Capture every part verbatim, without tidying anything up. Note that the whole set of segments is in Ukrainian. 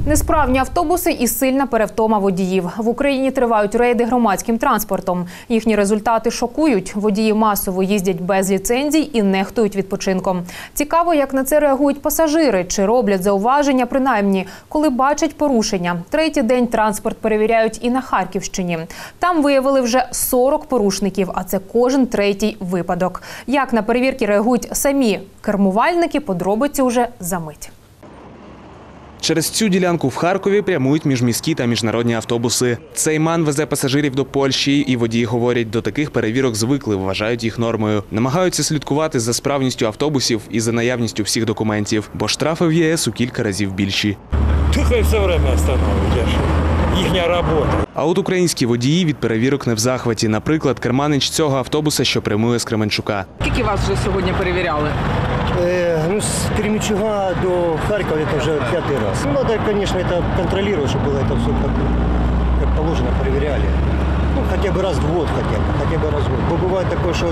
Несправні автобуси і сильна перевтома водіїв. В Україні тривають рейди громадським транспортом. Їхні результати шокують. Водії масово їздять без ліцензій і нехтують відпочинком. Цікаво, як на це реагують пасажири, чи роблять зауваження принаймні, коли бачать порушення. Третій день транспорт перевіряють і на Харківщині. Там виявили вже сорок порушників, а це кожен третій випадок. Як на перевірки реагують самі кермувальники, подробиці уже за мить. Через цю ділянку в Харкові прямують міжміські та міжнародні автобуси. Цей МАН везе пасажирів до Польщі, і водії говорять, до таких перевірок звикли, вважають їх нормою. Намагаються слідкувати за справністю автобусів і за наявністю всіх документів, бо штрафи в ЄС у кілька разів більші. Тихо все время встановлюють. Їхня робота. А от українські водії від перевірок не в захваті. Наприклад, керманич цього автобуса, що прямує з Кременчука. Скільки вас вже сьогодні перевіряли? Э, ну, с Кременчуга до Харькова это уже пятый раз. Ну, надо, конечно, это контролировать, чтобы было это все как, как положено, проверяли. Ну, хотя бы раз в год, хотя бы, хотя бы раз в год. Бо бывает такое, что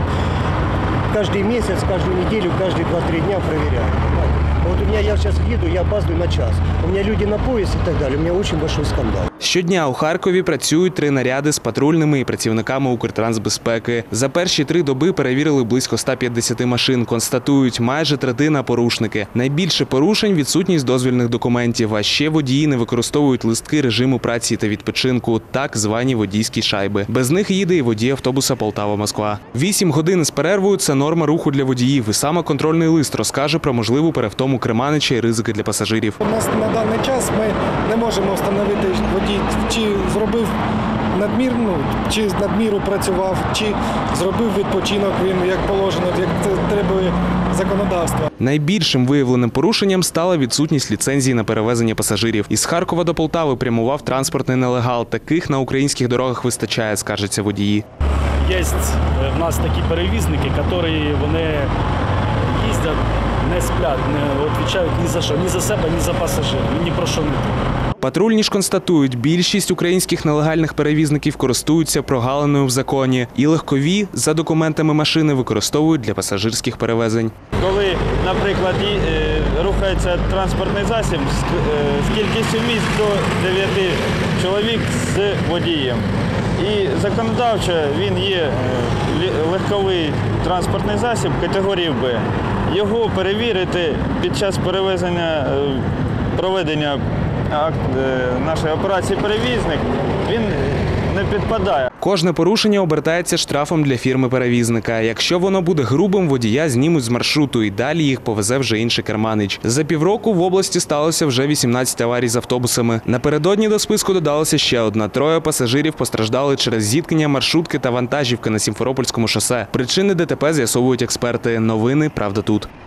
каждый месяц, каждую неделю, каждые два-три дня проверяют. Вот у меня, я сейчас еду, я опаздываю на час. У меня люди на пояс и так далее. У меня очень большой скандал. Щодня у Харкові працюють три наряди з патрульними і працівниками Укртрансбезпеки. За перші три доби перевірили близько ста п'ятдесяти машин. Констатують, майже третина – порушники. Найбільше порушень – відсутність дозвільних документів. А ще водії не використовують листки режиму праці та відпочинку, так звані водійські шайби. Без них їде і водій автобуса Полтава-Москва. Вісім годин з перервою – це норма руху для водіїв. І саме контрольний лист розкаже про можливу перевтому керманича і ризики для пасажирів. У нас на даний час ми не можемо встановити, водій чи зробив надмірну, чи надміру працював, чи зробив відпочинок він як положено, як требує законодавства. Найбільшим виявленим порушенням стала відсутність ліцензії на перевезення пасажирів. Із Харкова до Полтави прямував транспортний нелегал. Таких на українських дорогах вистачає, скаржаться водії. Є в нас такі перевізники, які вони їздять, не сплять, не відповідають ні за що, ні за себе, ні за пасажирів, ні про що не треба. Патрульні ж констатують, більшість українських нелегальних перевізників користуються прогалиною в законі. І легкові за документами машини використовують для пасажирських перевезень. Коли, наприклад, рухається транспортний засіб з кількістю місць до дев'яти чоловік з водієм. І законодавчо він є легковий транспортний засіб категорії Б. Його перевірити під час перевезення, проведення нашої операції «Перевізник» він не підпадає. Кожне порушення обертається штрафом для фірми-перевізника. Якщо воно буде грубим, водія знімуть з маршруту і далі їх повезе вже інший керманич. За півроку в області сталося вже вісімнадцять аварій з автобусами. Напередодні до списку додалася ще одна. Троє пасажирів постраждали через зіткнення маршрутки та вантажівки на Сімферопольському шосе. Причини ДТП з'ясовують експерти. Новини «Правда тут».